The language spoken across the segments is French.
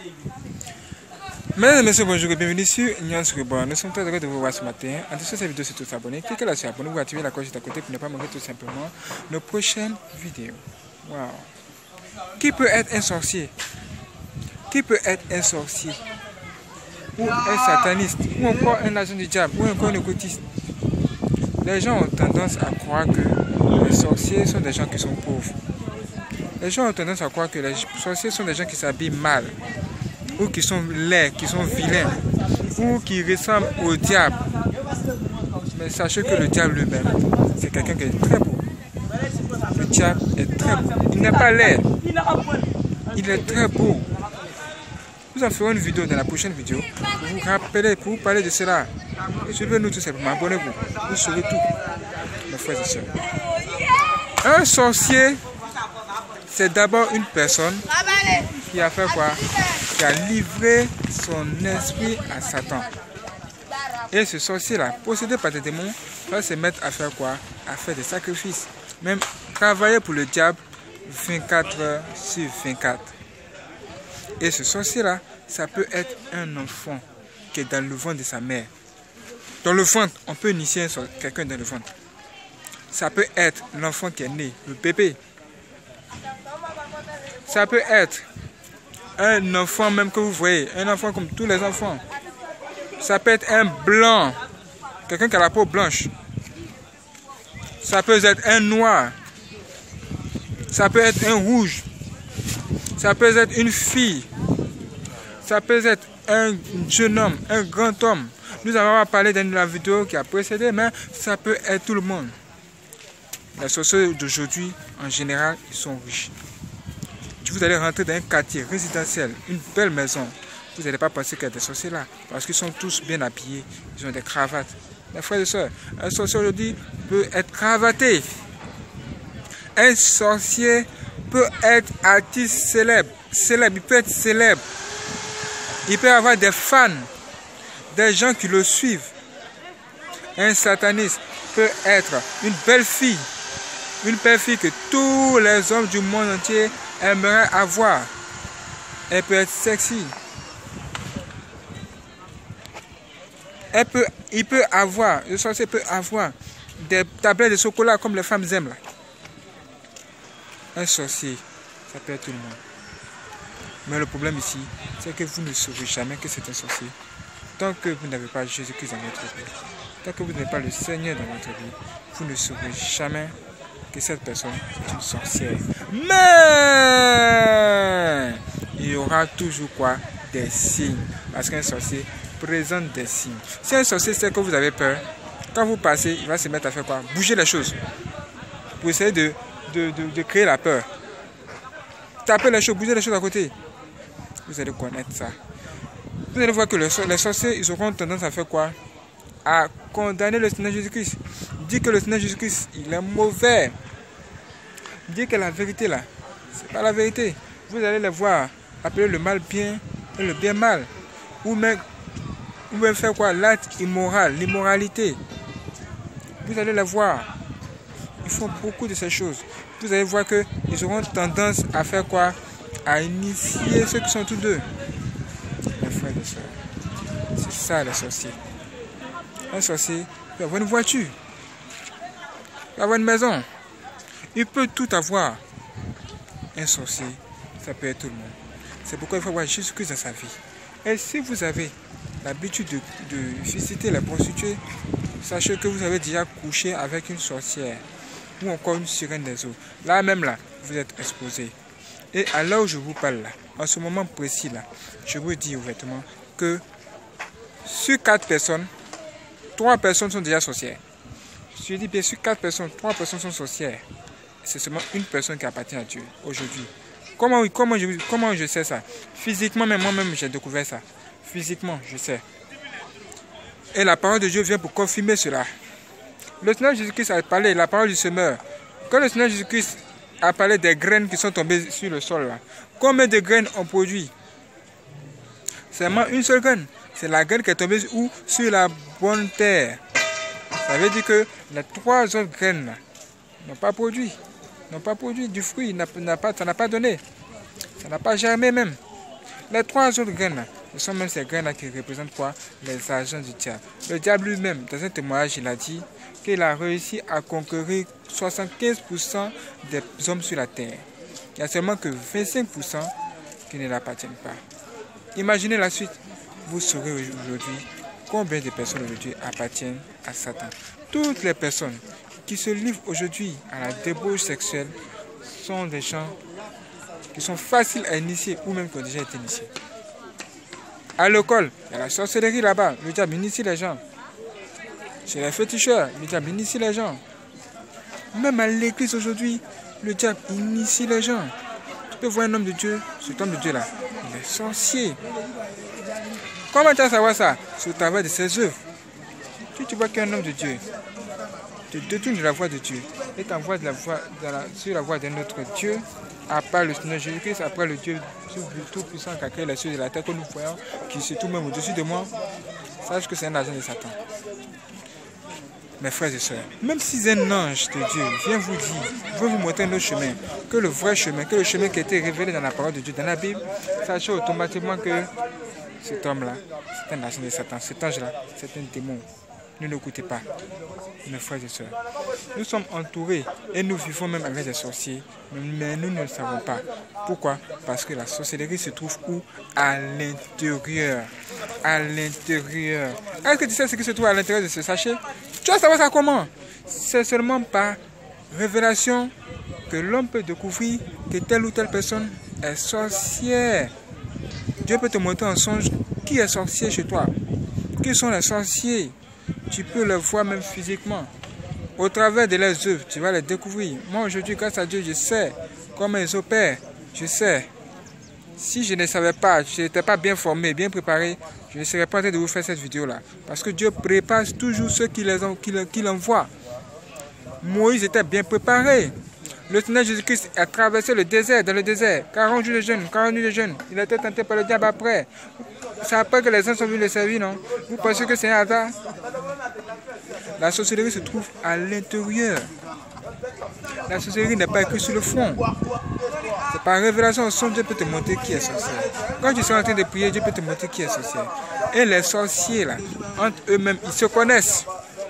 Mesdames et messieurs, bonjour et bienvenue sur Nyans Reborn. Nous sommes très heureux de vous voir ce matin. En dessous de cette vidéo, c'est tous abonnés. Cliquez là sur abonner, vous activez la cloche juste à côté pour ne pas manquer tout simplement nos prochaines vidéos. Wow. Qui peut être un sorcier? Qui peut être un sorcier? Ou un sataniste? Ou encore un agent du diable? Ou encore un occultiste? Les gens ont tendance à croire que les sorciers sont des gens qui sont pauvres. Les gens ont tendance à croire que les sorciers sont des gens qui s'habillent mal, ou qui sont laids, qui sont vilains, ou qui ressemblent au diable. Mais sachez que le diable lui-même, c'est quelqu'un qui est très beau. Le diable est très beau. Il n'est pas laid. Il est très beau. Nous en ferons une vidéo dans la prochaine vidéo pour vous rappeler, pour vous parler de cela. Suivez-nous tout simplement, abonnez-vous. Vous saurez tout, mes frères et sœurs. Un sorcier, c'est d'abord une personne qui a fait quoi? Qui a livré son esprit à Satan. Et ce sorcier-là, possédé par des démons, va se mettre à faire quoi? À faire des sacrifices. Même travailler pour le diable 24 heures sur 24. Et ce sorcier-là, ça peut être un enfant qui est dans le ventre de sa mère. Dans le ventre, on peut initier quelqu'un dans le ventre. Ça peut être l'enfant qui est né, le bébé. Ça peut être un enfant même que vous voyez, un enfant comme tous les enfants. Ça peut être un blanc, quelqu'un qui a la peau blanche. Ça peut être un noir. Ça peut être un rouge. Ça peut être une fille. Ça peut être un jeune homme, un grand homme. Nous avons parlé dans la vidéo qui a précédé, mais ça peut être tout le monde. Les sorciers d'aujourd'hui, en général, ils sont riches. Si vous allez rentrer dans un quartier résidentiel, une belle maison, vous n'allez pas penser qu'il y a des sorciers là, parce qu'ils sont tous bien habillés, ils ont des cravates. Mes frères et sœurs, un sorcier aujourd'hui peut être cravaté. Un sorcier peut être artiste célèbre, il peut être célèbre. Il peut avoir des fans, des gens qui le suivent. Un sataniste peut être une belle fille que tous les hommes du monde entier aimeraient avoir. Elle peut être sexy. Il peut avoir, le sorcier peut avoir des tablettes de chocolat comme les femmes aiment là. Un sorcier, ça peut être tout le monde. Mais le problème ici, c'est que vous ne saurez jamais que c'est un sorcier. Tant que vous n'avez pas Jésus-Christ dans votre vie, tant que vous n'avez pas le Seigneur dans votre vie, vous ne saurez jamais que cette personne est une sorcière. Mais il y aura toujours quoi? Des signes. Parce qu'un sorcier présente des signes. Si un sorcier sait que vous avez peur, quand vous passez, il va se mettre à faire quoi? Bouger les choses. Pour essayer de créer la peur. Taper les choses, bouger les choses à côté. Vous allez connaître ça. Vous allez voir que les sorciers, ils auront tendance à faire quoi? À condamner le Seigneur Jésus-Christ. Dire que le Seigneur Jésus-Christ, il est mauvais. Dire que la vérité là, c'est pas la vérité. Vous allez les voir appeler le mal bien et le bien mal. Ou même faire quoi? L'acte immoral, l'immoralité. Vous allez les voir. Ils font beaucoup de ces choses. Vous allez voir qu'ils auront tendance à faire quoi? À initier ceux qui sont tous deux. Mes frères et sœurs, c'est ça les sorciers. Un sorcier peut avoir une voiture, il peut avoir une maison, il peut tout avoir. Un sorcier, ça peut être tout le monde. C'est pourquoi il faut avoir Jésus-Christ dans sa vie. Et si vous avez l'habitude de visiter les prostituées, sachez que vous avez déjà couché avec une sorcière ou encore une sirène des eaux. Là même là, vous êtes exposé. Et à l'heure où je vous parle là, en ce moment précis là, je vous dis ouvertement que sur 4 personnes, 3 personnes sont déjà sorcières. Je dis bien sur 4 personnes, 3 personnes sont sorcières. C'est seulement une personne qui appartient à Dieu aujourd'hui. Comment je sais ça? Physiquement, mais moi-même j'ai découvert ça. Physiquement, je sais. Et la parole de Dieu vient pour confirmer cela. Le Seigneur Jésus-Christ a parlé, la parole du semeur. Quand le Seigneur Jésus-Christ a parlé des graines qui sont tombées sur le sol là, combien de graines ont produit? Seulement une seule graine. C'est la graine qui est tombée sur la bonne terre. Ça veut dire que les 3 autres graines là n'ont pas produit. N'ont pas produit du fruit. Ça n'a pas donné. Ça n'a pas germé même. Les 3 autres graines, ce sont même ces graines qui représentent quoi? Les agents du diable. Le diable lui-même, dans un témoignage, il a dit qu'il a réussi à conquérir 75% des hommes sur la terre. Il n'y a seulement que 25% qui ne l'appartiennent pas. Imaginez la suite. Vous saurez aujourd'hui combien de personnes aujourd'hui appartiennent à Satan. Toutes les personnes qui se livrent aujourd'hui à la débauche sexuelle sont des gens qui sont faciles à initier ou même qui ont déjà été initiés. À l'école, il y a la sorcellerie là-bas. Le diable initie les gens. Chez les féticheurs, le diable initie les gens. Même à l'église aujourd'hui, le diable initie les gens. Tu peux voir un homme de Dieu, cet homme de Dieu là, il est sorcier. Comment tu vas savoir ça? C'est au travers de ses œuvres. Tu vois qu'un homme de Dieu te détourne de la voie de Dieu et t'envoie sur la voie d'un autre Dieu, à part le Seigneur Jésus-Christ, après le Dieu tout-puissant qui a créé les cieux et la terre que nous voyons, qui se trouve même au-dessus de moi, sache que c'est un agent de Satan. Mes frères et sœurs, même si un ange de Dieu vient vous dire, veut vous montrer un autre chemin, que le vrai chemin, que le chemin qui a été révélé dans la parole de Dieu, dans la Bible, sachez automatiquement que cet homme-là, c'est un agent de Satan, cet ange-là, c'est un démon. Ne l'écoutez pas, mes frères et sœurs. Nous sommes entourés et nous vivons même avec des sorciers, mais nous ne le savons pas. Pourquoi? Parce que la sorcellerie se trouve où? À l'intérieur. À l'intérieur. Est-ce que tu sais ce qui se trouve à l'intérieur de ce sachet? Tu vas savoir ça comment? C'est seulement par révélation que l'homme peut découvrir que telle ou telle personne est sorcière. Dieu peut te montrer en songe qui est sorcier chez toi. Qui sont les sorciers? Tu peux le voir même physiquement. Au travers de leurs œuvres, tu vas les découvrir. Moi aujourd'hui, grâce à Dieu, je sais comment ils opèrent. Je sais. Si je ne savais pas, je n'étais pas bien formé, bien préparé, je ne serais pas en train de vous faire cette vidéo-là. Parce que Dieu prépare toujours ceux qui l'envoient. Moïse était bien préparé. Le Seigneur Jésus-Christ a traversé le désert, dans le désert. 40 jours de jeûne, 40 nuits de jeûne. Il a été tenté par le diable après. C'est après que les gens sont venus le servir, non? Vous pensez que c'est un hasard? La sorcellerie se trouve à l'intérieur. La sorcellerie n'est pas écrite sur le front. C'est par révélation au son, Dieu peut te montrer qui est sorcier. Quand tu seras en train de prier, Dieu peut te montrer qui est sorcier. Et les sorciers, là, entre eux-mêmes, ils se connaissent.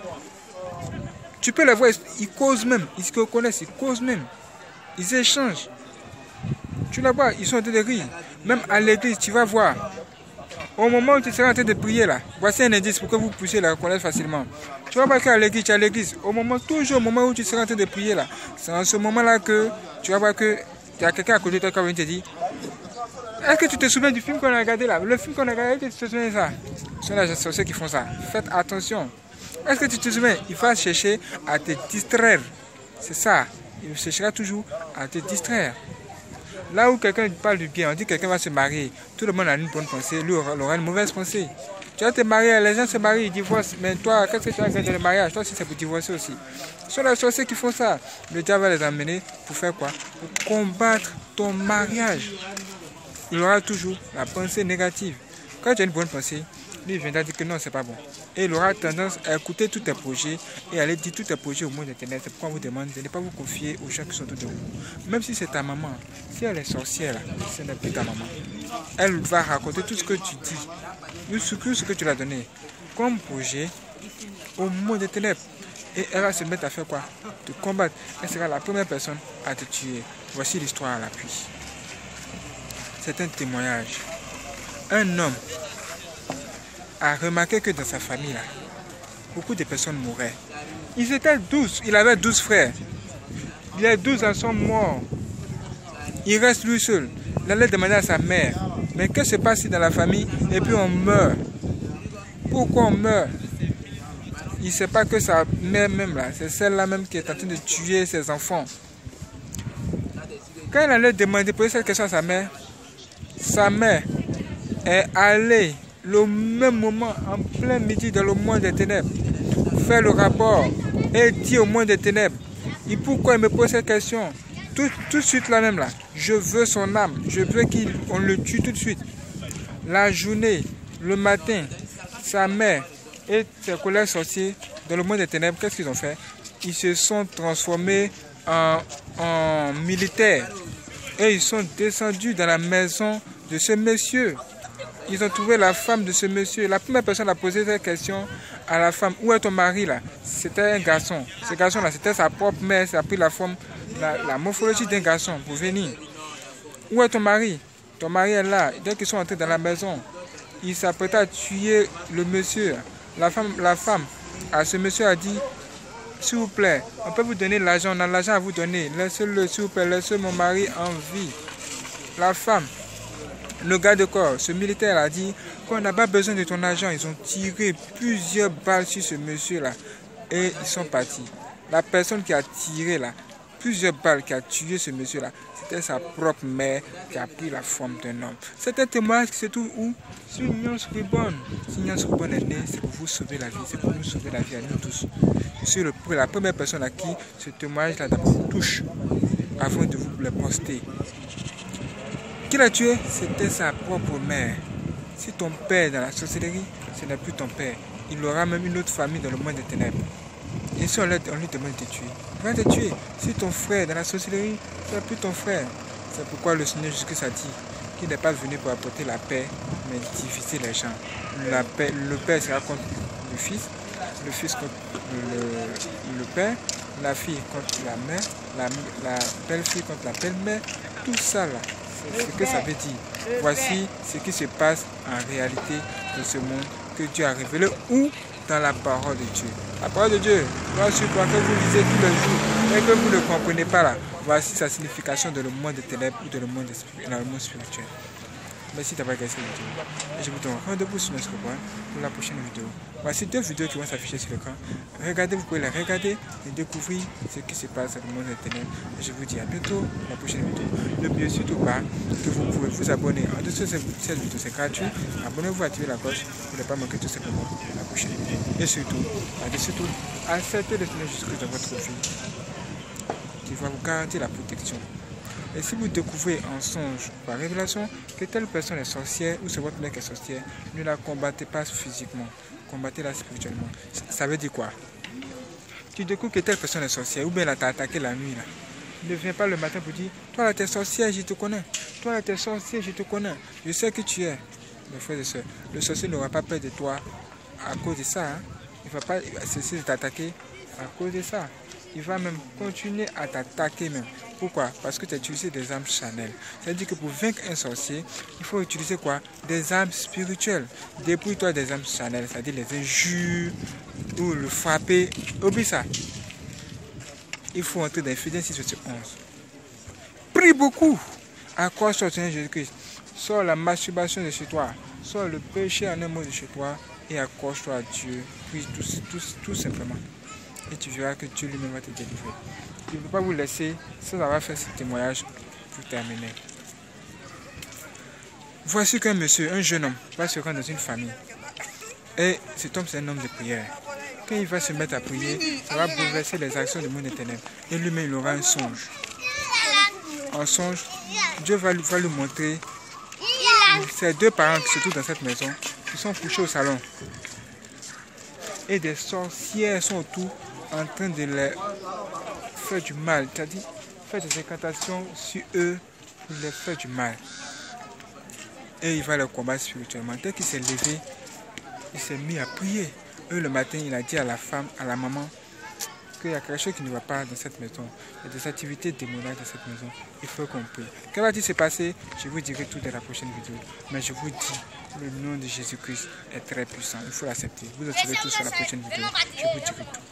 Tu peux les voir, ils causent même. Ils se connaissent, ils causent même. Ils échangent. Tu les vois, ils sont en train de rire. Même à l'église, tu vas voir. Au moment où tu seras en train de prier là, voici un indice pour que vous puissiez la reconnaître facilement. Tu vas voir qu'à l'église, tu es à l'église. Toujours au moment où tu seras en train de prier là, c'est en ce moment-là que tu vas voir que il y a quelqu'un à côté de toi qui vient te dire, est-ce que tu te souviens du film qu'on a regardé là? Le film qu'on a regardé, tu te souviens de ça? Ce sont les sorciers qui font ça. Faites attention. Est-ce que tu te souviens? Il va chercher à te distraire. C'est ça. Il cherchera toujours à te distraire. Là où quelqu'un parle du bien, on dit que quelqu'un va se marier, tout le monde a une bonne pensée, lui aura une mauvaise pensée. Tu vas te marier, les gens se marient, ils divorcent, mais toi, qu'est-ce que tu vas faire dans le mariage? Toi aussi, c'est pour divorcer aussi. Ce sont les sorciers qui font ça. Le diable va les amener pour faire quoi? Pour combattre ton mariage. Il aura toujours la pensée négative. Quand tu as une bonne pensée, lui il viendra dire que non, c'est pas bon. Et il aura tendance à écouter tous tes projets et à aller dire tous tes projets au monde internet. C'est pourquoi on vous demande de ne pas vous confier aux gens qui sont autour de vous. Même si c'est ta maman, si elle est sorcière, ce n'est plus ta maman. Elle va raconter tout ce que tu dis, tout ce que tu l'as donné comme projet au monde des ténèbres. Et elle va se mettre à faire quoi? Te combattre. Elle sera la première personne à te tuer. Voici l'histoire à l'appui. C'est un témoignage. Un homme a remarqué que dans sa famille, là, beaucoup de personnes mouraient. Ils étaient 12, il avait 12 frères. Les 12 en sont morts. Il reste lui seul. Il allait demander à sa mère, mais qu'est-ce qui se passe dans la famille et puis on meurt? Pourquoi on meurt? Il ne sait pas que sa mère même, là, c'est celle-là même qui est en train de tuer ses enfants. Quand il allait demander, poser cette question à sa mère est allée le même moment, en plein midi, dans le monde des ténèbres, faire le rapport et dire au monde des ténèbres, et pourquoi il me pose cette question? Tout de suite là même là, je veux son âme, je veux qu'on le tue tout de suite. La journée, le matin, sa mère et ses collègues sorciers dans le monde des ténèbres, qu'est-ce qu'ils ont fait? Ils se sont transformés en militaires et ils sont descendus dans la maison de ce monsieur. Ils ont trouvé la femme de ce monsieur. La première personne a posé cette question à la femme. Où est ton mari là? C'était un garçon. Ce garçon-là, c'était sa propre mère. Ça a pris la forme, la morphologie d'un garçon pour venir. Où est ton mari? Ton mari est là. Dès qu'ils sont entrés dans la maison, il s'apprêtait à tuer le monsieur. La femme à ce monsieur a dit, s'il vous plaît, on peut vous donner l'argent, on a l'argent à vous donner. Laissez-le, s'il vous plaît, laissez mon mari en vie. La femme, le garde de corps, ce militaire a dit qu'on n'a pas besoin de ton argent. Ils ont tiré plusieurs balles sur ce monsieur-là et ils sont partis. La personne qui a tiré là, plusieurs balles qui a tué ce monsieur-là, c'était sa propre mère qui a pris la forme d'un homme. C'est un témoignage qui se trouve où? Sur Union Scribon. Si Union Scribon est né, c'est pour vous sauver la vie, c'est pour nous sauver la vie à nous tous. Je suis la première personne à qui ce témoignage-là d'abord touche avant de vous le poster. Qui l'a tué? C'était sa propre mère. Si ton père est dans la sorcellerie, ce n'est plus ton père. Il aura même une autre famille dans le monde des ténèbres. Et si on lui demande de te tuer, il va te tuer. Si ton frère est dans la sorcellerie, ce n'est plus ton frère. C'est pourquoi le Seigneur Jésus-Christ a dit qu'il n'est pas venu pour apporter la paix, mais diviser les gens. Le père sera contre le fils contre le père, la fille contre la mère, la belle-fille contre la belle-mère. Tout ça là, c'est ce que ça veut dire. Voici ce qui se passe en réalité de ce monde que Dieu a révélé ou dans la parole de Dieu. La parole de Dieu, toi sur toi que vous lisez tous les jours et que vous ne comprenez pas là, voici sa signification dans le monde des ténèbres ou dans le monde spirituel. Merci d'avoir regardé cette vidéo. Et je vous donne rendez-vous sur notre chaîne pour la prochaine vidéo. Voici deux vidéos qui vont s'afficher sur l'écran. Regardez, vous pouvez les regarder et découvrir ce qui se passe dans le monde des ténèbres. Et je vous dis à bientôt pour la prochaine vidéo. N'oubliez surtout pas que vous pouvez vous abonner. En dessous de cette vidéo, c'est gratuit. Abonnez-vous, activez la cloche pour ne pas manquer tout simplement la prochaine vidéo. Et surtout, acceptez le Seigneur Jésus-Christ dans votre vie, qui va vous garantir la protection. Et si vous découvrez en songe par révélation que telle personne est sorcière ou c'est votre mec est sorcière, ne la combattez pas physiquement, combattez-la spirituellement. Ça veut dire quoi? Tu découvres que telle personne est sorcière ou bien elle t'a attaqué la nuit là. Ne viens pas le matin pour dire, toi là t'es sorcière, je te connais. Toi là t'es sorcière, je te connais. Je sais que tu es. Mes frères et sœurs, le sorcier n'aura pas peur de toi à cause de ça. Hein. Il ne va pas cesser de t'attaquer à cause de ça. Il va même continuer à t'attaquer même. Pourquoi? Parce que tu as utilisé des armes charnelles. C'est-à-dire que pour vaincre un sorcier, il faut utiliser quoi? Des armes spirituelles. Dépouille-toi des armes charnelles, c'est-à-dire les injures ou le frapper. Oublie ça. Il faut entrer dans Ephésiens 6, verset 11. Prie beaucoup. Accroche-toi au Seigneur Jésus-Christ. Sors la masturbation de chez toi. Sors le péché en un mot de chez toi et accroche-toi à Dieu. Prie tout simplement. Et tu verras que Dieu lui-même va te délivrer. Je ne peux pas vous laisser sans avoir fait ce témoignage pour terminer. Voici qu'un monsieur, un jeune homme, va se rendre dans une famille. Et cet homme, c'est un homme de prière. Quand il va se mettre à prier, ça va bouleverser les actions du monde des ténèbres. Et lui-même, il aura un songe. En songe, Dieu va lui montrer ces deux parents qui se trouvent dans cette maison, qui sont couchés au salon. Et des sorcières sont autour en train de les faire du mal, c'est-à-dire faire des incantations sur eux pour les faire du mal. Et il va les combattre spirituellement. Dès qu'il s'est levé, il s'est mis à prier. Le matin, il a dit à la femme, à la maman, qu'il y a quelque chose qui ne va pas dans cette maison. Il y a des activités démoniaques dans cette maison. Il faut qu'on prie. Qu'est-ce va-t-il se passer? Je vous dirai tout dans la prochaine vidéo. Mais je vous dis, le nom de Jésus-Christ est très puissant. Il faut l'accepter. Vous en saurez tout sur la prochaine vidéo. Je vous dirai tout.